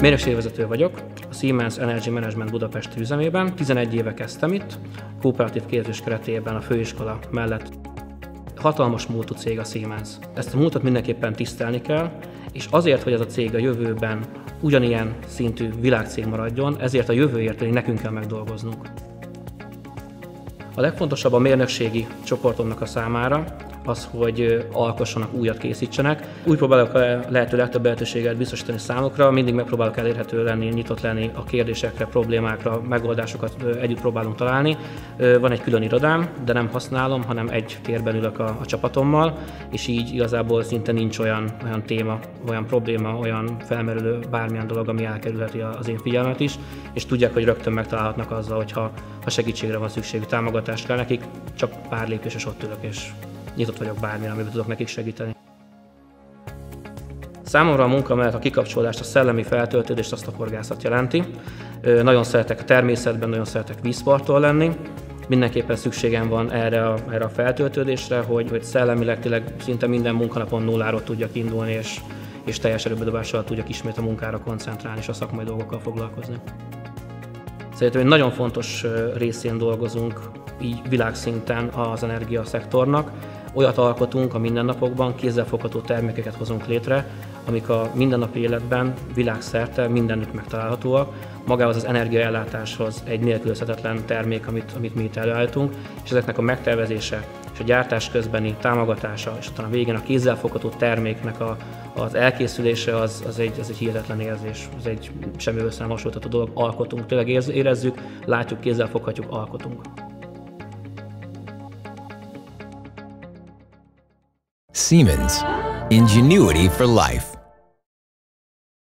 Mérnökségvezető vagyok, a Siemens Management Budapest üzemében. 11 éve kezdtem itt, kooperatív képzés keretében a főiskola mellett. Hatalmas múltú cég a Siemens. Ezt a múltat mindenképpen tisztelni kell, és azért, hogy ez a cég a jövőben ugyanilyen szintű világcég maradjon, ezért a jövőért pedig nekünk kell megdolgoznunk. A legfontosabb a mérnökségi csoportomnak a számára az, hogy alkossanak, újat készítsenek. Úgy próbálok a lehető legtöbb lehetőséget biztosítani számukra, mindig megpróbálok elérhető lenni, nyitott lenni a kérdésekre, problémákra, megoldásokat együtt próbálunk találni. Van egy külön irodám, de nem használom, hanem egy térben ülök a csapatommal, és így igazából szinte nincs olyan téma, olyan probléma, olyan felmerülő bármilyen dolog, ami elkerülheti az én figyelmet is, és tudják, hogy rögtön megtalálhatnak azzal, hogyha segítségre van szükségük, támogatást kell nekik, csak pár lépés és ott ülök, és nyitott vagyok bármire, amiben tudok nekik segíteni. Számomra a munka mellett a kikapcsolódást, a szellemi feltöltődést, azt a horgászat jelenti. Nagyon szeretek a természetben, nagyon szeretek vízparton lenni. Mindenképpen szükségem van erre a feltöltődésre, hogy szellemileg tényleg szinte minden munkanapon nulláról tudjak indulni, és teljes erőbedobással tudjak ismét a munkára koncentrálni és a szakmai dolgokkal foglalkozni. Szerintem egy nagyon fontos részén dolgozunk így világszinten az energiaszektornak. Olyat alkotunk a mindennapokban, kézzelfogható termékeket hozunk létre, amik a mindennapi életben világszerte mindenütt megtalálhatóak. Magához az energiaellátáshoz egy nélkülözhetetlen termék, amit mi itt előállítunk, és ezeknek a megtervezése és a gyártás közbeni támogatása, és utána a végén a kézzelfogható terméknek az elkészülése az egy hihetetlen érzés, ez egy semmi összehasonlítható dolog, alkotunk, tényleg érezzük, látjuk, kézzelfoghatjuk, alkotunk. Siemens. Ingenuity for life.